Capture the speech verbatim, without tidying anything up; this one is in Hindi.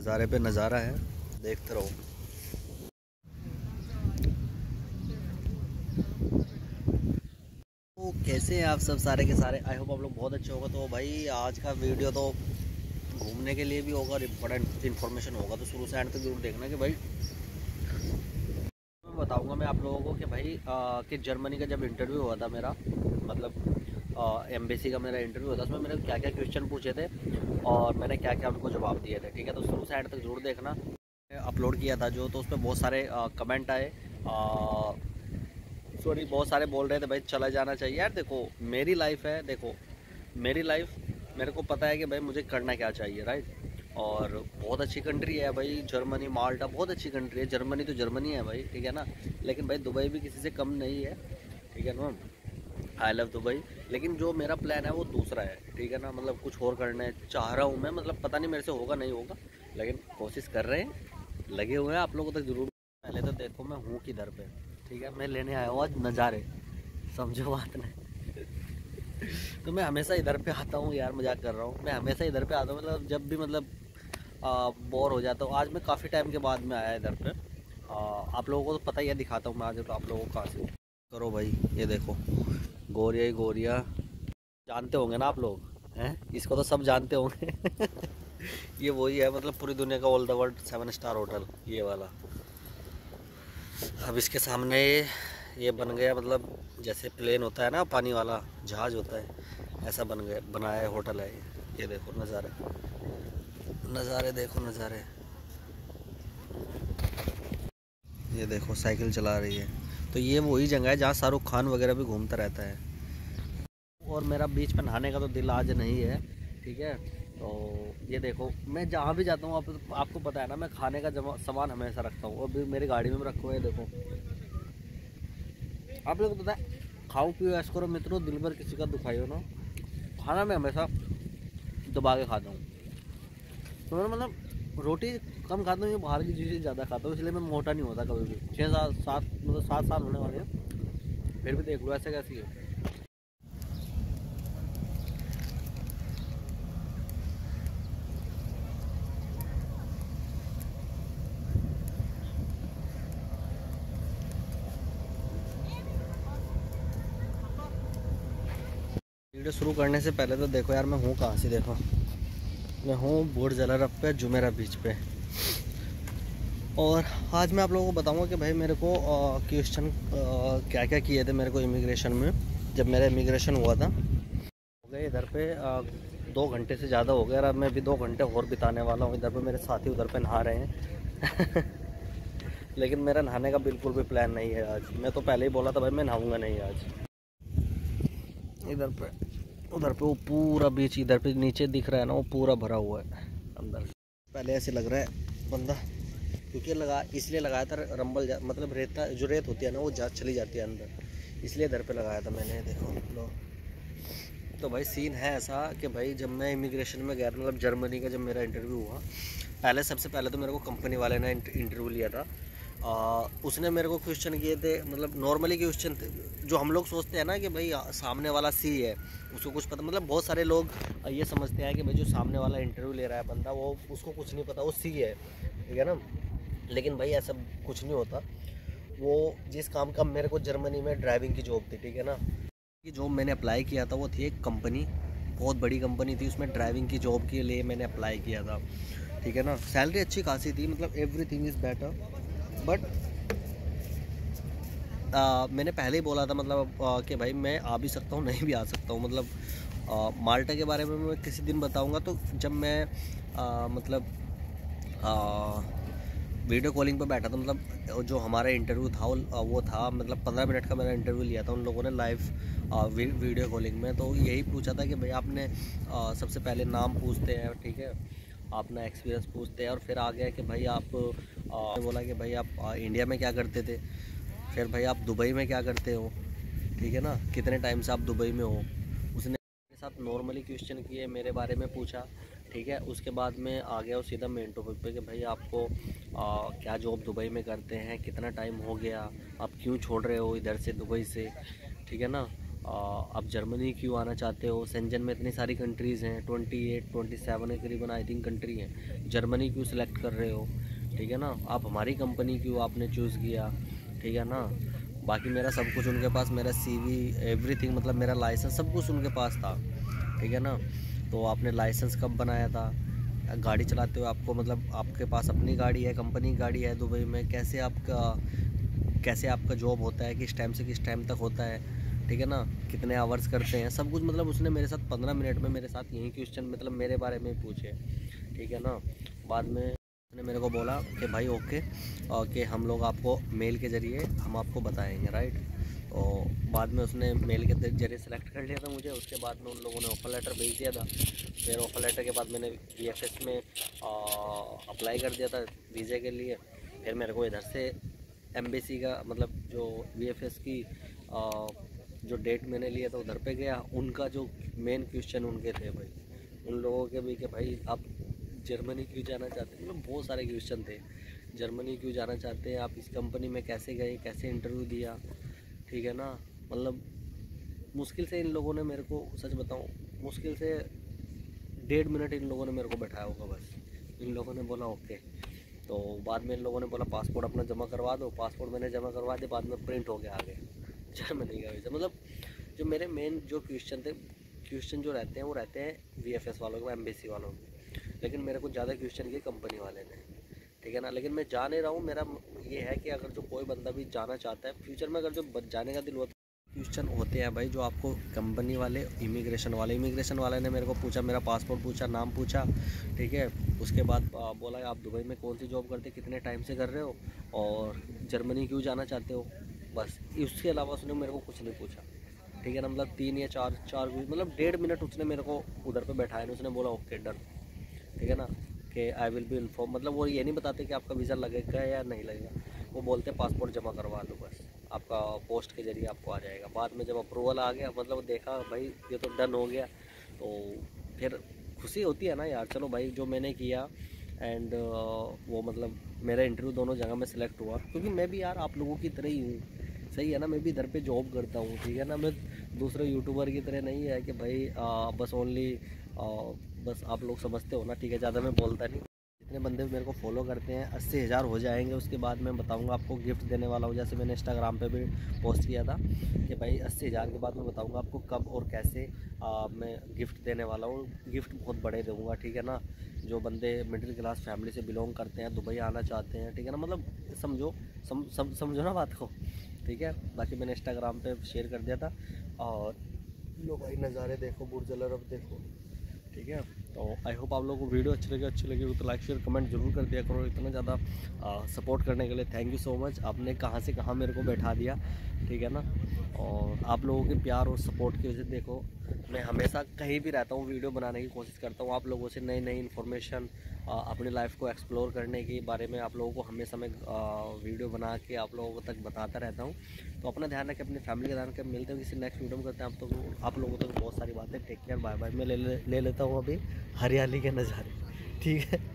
नज़ारे पे नज़ारा है, देखते रहो। तो कैसे हैं आप सब सारे के सारे, आई होप आप लोग बहुत अच्छे होगा। तो भाई आज का वीडियो तो घूमने के लिए भी होगा और बड़ा इन्फॉर्मेशन होगा, तो शुरू से एंड तक जरूर देखना। कि भाई मैं बताऊंगा मैं आप लोगों को कि भाई आ, कि जर्मनी का जब इंटरव्यू हुआ था मेरा, मतलब एम्बेसी का मेरा इंटरव्यू हुआ था, उसमें मैंने क्या क्या क्वेश्चन पूछे थे और मैंने क्या क्या उनको जवाब दिए थे। ठीक है, तो शुरू से एंड तक जरूर देखना। अपलोड किया था जो, तो उस पर बहुत सारे कमेंट आए, सॉरी बहुत सारे बोल रहे थे भाई चला जाना चाहिए। यार देखो मेरी लाइफ है, देखो मेरी लाइफ, मेरे को पता है कि भाई मुझे करना क्या चाहिए, राइट। और बहुत अच्छी कंट्री है भाई जर्मनी, माल्टा बहुत अच्छी कंट्री है। जर्मनी तो जर्मनी है भाई, ठीक है ना। लेकिन भाई दुबई भी किसी से कम नहीं है, ठीक है ना। I love Dubai. लेकिन जो मेरा प्लान है वो दूसरा है, ठीक है ना। मतलब कुछ और करना है चाह रहा हूँ मैं, मतलब पता नहीं मेरे से होगा नहीं होगा, लेकिन कोशिश कर रहे हैं, लगे हुए हैं। आप लोगों तक जरूर। पहले तो देखो मैं हूँ किधर पे, ठीक है। मैं लेने आया हूँ आज नज़ारे, समझो बात नहीं। तो मैं हमेशा इधर पे आता हूँ यार, मजाक कर रहा हूँ। मैं हमेशा इधर पे आता हूँ, मतलब जब भी मतलब बोर हो जाता हूँ। आज मैं काफ़ी टाइम के बाद में आया इधर पे। आ, आप लोगों को तो पता ही है, दिखाता हूँ मैं आज तो आप लोगों को कहाँ से। करो भाई, ये देखो गोरिया ही गोरिया, जानते होंगे ना आप लोग, हैं इसको तो सब जानते होंगे। ये वही है, मतलब पूरी दुनिया का all the world seven star hotel, ये वाला। अब इसके सामने ये बन गया, मतलब जैसे प्लेन होता है ना, पानी वाला जहाज होता है, ऐसा बन गया, बनाया है होटल है ये। ये देखो नज़ारे, नज़ारे देखो नज़ारे। ये देखो साइकिल चला रही है। तो ये वही जगह है जहाँ शाहरुख खान वगैरह भी घूमता रहता है। और मेरा बीच पर नहाने का तो दिल आज नहीं है, ठीक है। तो ये देखो मैं जहाँ भी जाता हूँ, आप, आपको पता है ना, मैं खाने का जमा सामान हमेशा रखता हूँ। और भी मेरी गाड़ी में भी रखा हुआ है, देखो आप लोग को पता है, खाओ पियो ऐश करो मित्रों, दिल भर किसी का दुखाइयो ना। खाना मैं हमेशा दबा के खाता हूँ। तो मैं मतलब रोटी कम खाता हूँ, ये बाहर की चीज़ें ज़्यादा खाता हूँ, इसलिए मैं मोटा नहीं होता कभी भी। छः सात सात मतलब सात साल होने वाले हैं, फिर भी देख लो ऐसे कैसी है। वीडियो शुरू करने से पहले तो देखो यार मैं हूँ कहाँ से। देखो मैं हूँ बुर्ज अल अरब पे, जुमेरा बीच पे। और आज मैं आप लोगों को बताऊंगा कि भाई मेरे को क्वेश्चन क्या क्या किए थे मेरे को इमिग्रेशन में, जब मेरा इमिग्रेशन हुआ था। हो गए इधर पे आ, दो घंटे से ज़्यादा हो गया, और अब मैं भी दो घंटे और बिताने वाला हूँ इधर पे। मेरे साथी उधर पे नहा रहे हैं। लेकिन मेरा नहाने का बिल्कुल भी प्लान नहीं है आज। मैं तो पहले ही बोला था भाई मैं नहाऊंगा नहीं आज। इधर पे उधर पे वो पूरा बीच इधर पे नीचे दिख रहा है ना, वो पूरा भरा हुआ है अंदर। पहले ऐसे लग रहा है बंदा, क्योंकि लगा इसलिए लगाया था रंबल जा, मतलब रेता जो रेत होती है ना वो जा चली जाती है अंदर, इसलिए इधर पे लगाया था मैंने। देखो लो, तो भाई सीन है ऐसा कि भाई जब मैं इमिग्रेशन में गया था, मतलब जर्मनी का जब मेरा इंटरव्यू हुआ, पहले सबसे पहले तो मेरे को कंपनी वाले ने इंटरव्यू लिया था। आ, उसने मेरे को क्वेश्चन किए थे, मतलब नॉर्मली क्वेश्चन थे जो हम लोग सोचते हैं ना कि भाई सामने वाला सी है, उसको कुछ पता, मतलब बहुत सारे लोग ये समझते हैं कि भाई जो सामने वाला इंटरव्यू ले रहा है बंदा, वो उसको कुछ नहीं पता, वो सी है, ठीक है ना। लेकिन भाई ऐसा कुछ नहीं होता। वो जिस काम का मेरे को जर्मनी में ड्राइविंग की जॉब थी, ठीक है ना। ये जॉब मैंने अप्लाई किया था वो थी एक कंपनी, बहुत बड़ी कंपनी थी, उसमें ड्राइविंग की जॉब के लिए मैंने अप्लाई किया था, ठीक है ना। सैलरी अच्छी खासी थी, मतलब एवरीथिंग इज़ बेटर। बट मैंने पहले ही बोला था, मतलब आ, कि भाई मैं आ भी सकता हूँ नहीं भी आ सकता हूँ। मतलब आ, माल्टा के बारे में मैं किसी दिन बताऊँगा। तो जब मैं आ, मतलब आ, वीडियो कॉलिंग पे बैठा था, मतलब जो हमारा इंटरव्यू था वो था मतलब पंद्रह मिनट का मेरा इंटरव्यू लिया था उन लोगों ने लाइव वीडियो कॉलिंग में। तो यही पूछा था कि भाई आपने आ, सबसे पहले नाम पूछते हैं, ठीक है, अपना एक्सपीरियंस पूछते हैं, और फिर आ गया कि भाई आप आ, बोला कि भाई आप आ, इंडिया में क्या करते थे, फिर भाई आप दुबई में क्या करते हो, ठीक है ना, कितने टाइम से आप दुबई में हो। उसने मेरे साथ नॉर्मली क्वेश्चन किए, मेरे बारे में पूछा, ठीक है। उसके बाद में आ गया वो सीधा मेन टॉपिक पे कि भाई आपको आ, क्या जॉब दुबई में करते हैं, कितना टाइम हो गया, आप क्यों छोड़ रहे हो इधर से दुबई से, ठीक है ना। आप जर्मनी क्यों आना चाहते हो, शेंजन में इतनी सारी कंट्रीज़ हैं, ट्वेंटी एट ट्वेंटी सेवन है करीबन आई थिंक कंट्री हैं, जर्मनी क्यों सिलेक्ट कर रहे हो, ठीक है ना। आप हमारी कंपनी क्यों आपने चूज़ किया, ठीक है ना। बाकी मेरा सब कुछ उनके पास, मेरा सीवी एवरीथिंग, मतलब मेरा लाइसेंस सब कुछ उनके पास था, ठीक है ना। तो आपने लाइसेंस कब बनाया था, गाड़ी चलाते हो आपको, मतलब आपके पास अपनी गाड़ी है, कंपनी की गाड़ी है दुबई में, कैसे आपका कैसे आपका जॉब होता है, किस टाइम से किस टाइम तक होता है, ठीक है ना, कितने आवर्स करते हैं, सब कुछ। मतलब उसने मेरे साथ पंद्रह मिनट में मेरे साथ यही क्वेश्चन मतलब मेरे बारे में पूछे, ठीक है ना। बाद में उसने मेरे को बोला कि भाई ओके कि हम लोग आपको मेल के ज़रिए हम आपको बताएंगे, राइट। और बाद में उसने मेल के जरिए सेलेक्ट कर लिया था मुझे। उसके बाद में उन लोगों ने ऑफ़र लेटर भेज दिया था। फिर ऑफ़र लेटर के बाद मैंने वी एफ एस में अप्लाई कर दिया था वीज़े के लिए। फिर मेरे को इधर से एम्बेसी का मतलब जो वी एफ एस की आ, जो डेट मैंने लिया था उधर पे गया। उनका जो मेन क्वेश्चन उनके थे भाई, उन लोगों के भी कि भाई आप जर्मनी क्यों जाना चाहते हैं, मतलब बहुत सारे क्वेश्चन थे। जर्मनी क्यों जाना चाहते हैं आप, इस कंपनी में कैसे गए, कैसे इंटरव्यू दिया, ठीक है ना। मतलब मुश्किल से इन लोगों ने मेरे को, सच बताऊं, मुश्किल से डेढ़ मिनट इन लोगों ने मेरे को बैठाया होगा बस। इन लोगों ने बोला ओके। तो बाद में इन लोगों ने बोला पासपोर्ट अपना जमा करवा दो। पासपोर्ट मैंने जमा करवा दिया, बाद में प्रिंट हो गया आगे जर्मनी का वीज़ा। मतलब जो मेरे मेन जो क्वेश्चन थे, क्वेश्चन जो रहते हैं वो रहते हैं वी एफ एस वालों के, एम्बेसी वालों के। लेकिन मेरे को ज़्यादा क्वेश्चन किए कंपनी वाले ने, ठीक है ना। लेकिन मैं जा नहीं रहा हूँ। मेरा ये है कि अगर जो कोई बंदा भी जाना चाहता है फ्यूचर में, अगर जो जाने का दिल होता है, क्वेश्चन होते हैं भाई जो आपको कंपनी वाले, इमिग्रेशन वाले इमिग्रेशन वाले ने मेरे को पूछा, मेरा पासपोर्ट पूछा, नाम पूछा, ठीक है। उसके बाद बोला आप दुबई में कौन सी जॉब करते, कितने टाइम से कर रहे हो, और जर्मनी क्यों जाना चाहते हो, बस। उसके अलावा उसने मेरे को कुछ नहीं पूछा, ठीक है ना। मतलब तीन या चार चार मतलब डेढ़ मिनट उसने मेरे को उधर पे बैठाया ना। उसने बोला ओके डन, ठीक है ना, कि आई विल बी इन्फॉर्म। मतलब वो ये नहीं बताते कि आपका वीज़ा लगेगा या नहीं लगेगा, वो बोलते पासपोर्ट जमा करवा लो बस, आपका पोस्ट के ज़रिए आपको आ जाएगा। बाद में जब अप्रूवल आ गया, मतलब देखा भाई ये तो डन हो गया, तो फिर खुशी होती है ना यार। चलो भाई जो मैंने किया एंड वो मतलब मेरा इंटरव्यू दोनों जगह में सेलेक्ट हुआ, क्योंकि मैं भी यार आप लोगों की तरह ही हूँ, सही है ना। मैं भी इधर पे जॉब करता हूँ, ठीक है ना। मैं दूसरे यूट्यूबर की तरह नहीं है कि भाई आ, बस ओनली बस आप लोग समझते हो ना, ठीक है। ज़्यादा मैं बोलता नहीं। जितने बंदे मेरे को फॉलो करते हैं अस्सी हज़ार हो जाएंगे, उसके बाद मैं बताऊंगा आपको गिफ्ट देने वाला हूँ। जैसे मैंने इंस्टाग्राम पे भी पोस्ट किया था कि भाई अस्सी हज़ार के बाद मैं बताऊंगा आपको कब और कैसे आ, मैं गिफ्ट देने वाला हूँ। गिफ्ट बहुत बड़े दूँगा, ठीक है ना। जो बंदे मिडिल क्लास फैमिली से बिलोंग करते हैं, दुबई आना चाहते हैं, ठीक है ना, मतलब समझो सम, सम, समझो ना बात को, ठीक है। बाकी मैंने इंस्टाग्राम पे शेयर कर दिया था। और लो भाई नज़ारे देखो, बुर्ज अल अरब देखो, ठीक है। तो आई होप आप लोगों को वीडियो अच्छी लगी अच्छी लगी तो लाइक शेयर कमेंट जरूर कर दिया करो। इतना ज़्यादा सपोर्ट करने के लिए थैंक यू सो मच। आपने कहाँ से कहाँ मेरे को बैठा दिया, ठीक है ना। और आप लोगों के प्यार और सपोर्ट की वजह से देखो मैं हमेशा कहीं भी रहता हूँ वीडियो बनाने की कोशिश करता हूँ, आप लोगों से नई नई इन्फॉर्मेशन, अपनी लाइफ को एक्सप्लोर करने के बारे में आप लोगों को हमेशा मैं वीडियो बना के आप लोगों तक बताता रहता हूँ। तो अपना ध्यान रखें, अपनी फैमिली का ध्यान रखें। मिलते हैं किसी नेक्स्ट वीडियो में, करते हैं आप तो आप लोगों तक बहुत सारी बातें। Take care, bye bye. मैं ले ले, ले लेता हूँ अभी हरियाली के नज़ारे, ठीक है।